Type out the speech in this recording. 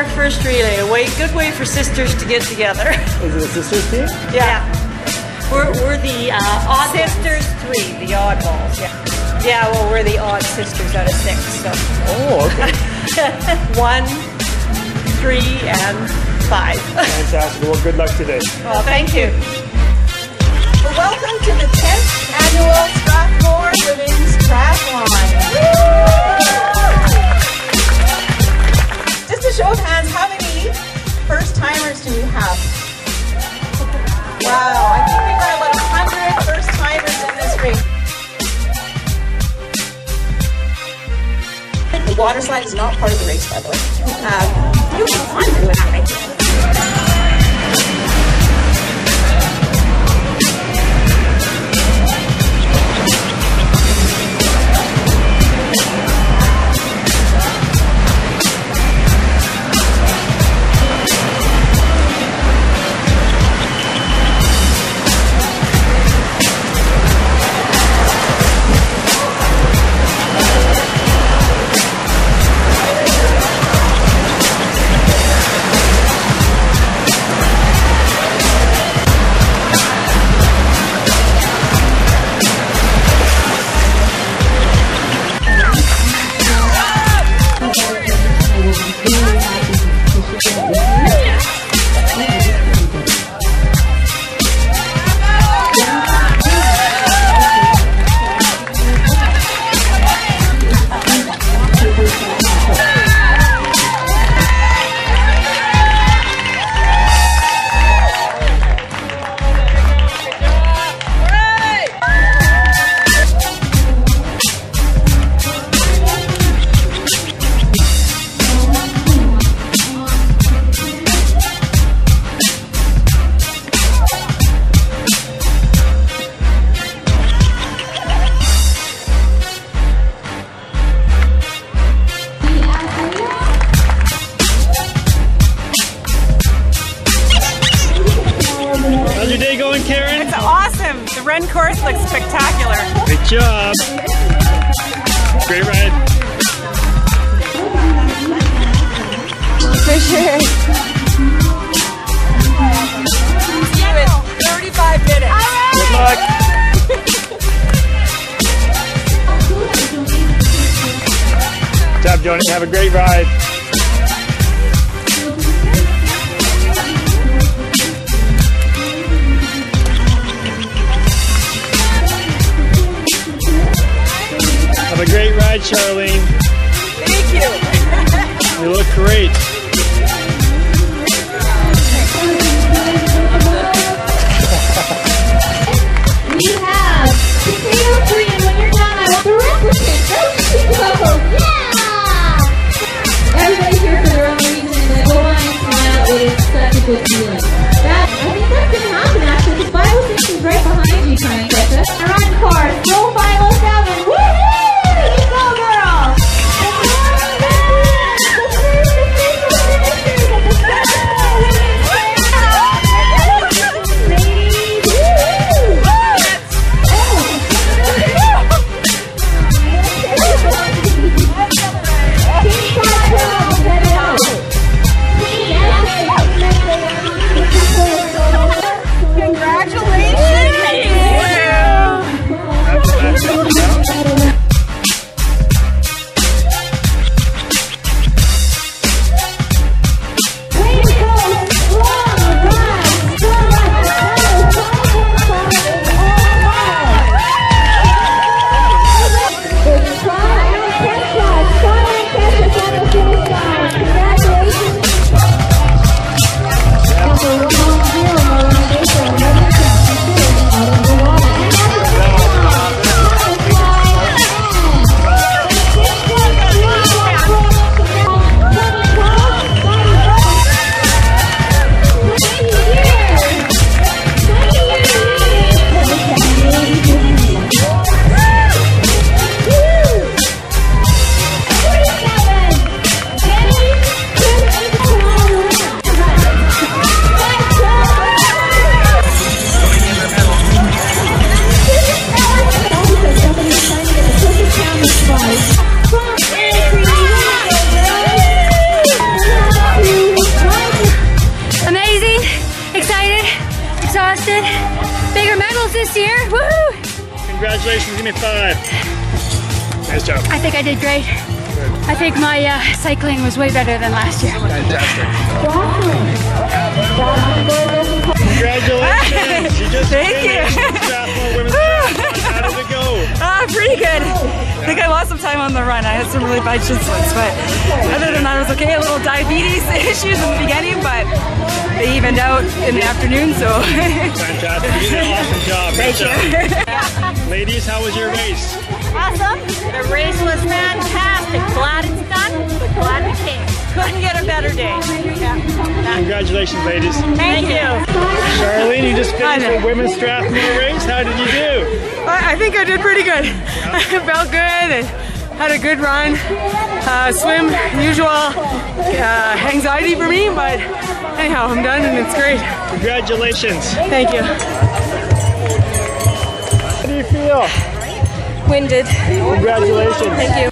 our first relay. Good way for sisters to get together. Is it a sisters team? Yeah. We're the odd sisters 3, the oddballs. Yeah. Yeah, well, we're the odd sisters out of 6. So. Oh, okay. 1, 3, and 5. Fantastic. Well, good luck today. Well, thank you. Well, welcome to the 10th annual Strathmore Women's Triathlon. Just a show of hands, how many first-timers do we have? Wow, I think we've got about 100 first-timers in this race. The water slide is not part of the race, by the way. You can fun doing that right there. How's your day going, Karen? It's awesome. The Ren course looks spectacular. Good job. Great ride. For sure. See you in 35 minutes. Good luck. Good job, Joni. Have a great ride. Have a great ride, Charlene. Thank you. You look great. We have potato free, and when you're done, I want the replicate. Yeah! Everybody's here for their own reason, and the go on and smile is such a good feeling. I think that's going to happen actually, because 506 is right behind you trying to catch us. I run the car, go 507, woohoo! You go, girl! exhausted. Bigger medals this year. Woo! Congratulations, give me 5. Nice job. I think I did great. I think my cycling was way better than last year. Fantastic. Congratulations. You just Thank you. Strathmore Women's Triathlon. How did it go? Pretty good. I think I lost some time on the run. I had some really bad shin splints, but other than that, it was okay. A little diabetes issues in the beginning, but they evened out in the afternoon, so. Fantastic. You did an awesome job. Thank you. Ladies, how was your race? Awesome. The race was fantastic. Glad it's done, but glad we came. Couldn't get a better day. Congratulations, ladies. Thank you. Charlene, you just finished the Women's Strathmore race. How did you do? I think I did pretty good. I felt good and had a good run. Swim, usual anxiety for me, but anyhow, I'm done and it's great. Congratulations. Thank you. How do you feel? Winded. Congratulations. Thank you.